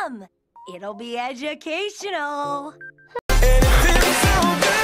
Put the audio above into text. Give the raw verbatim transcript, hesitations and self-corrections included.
It'll be educational. And it feels so good.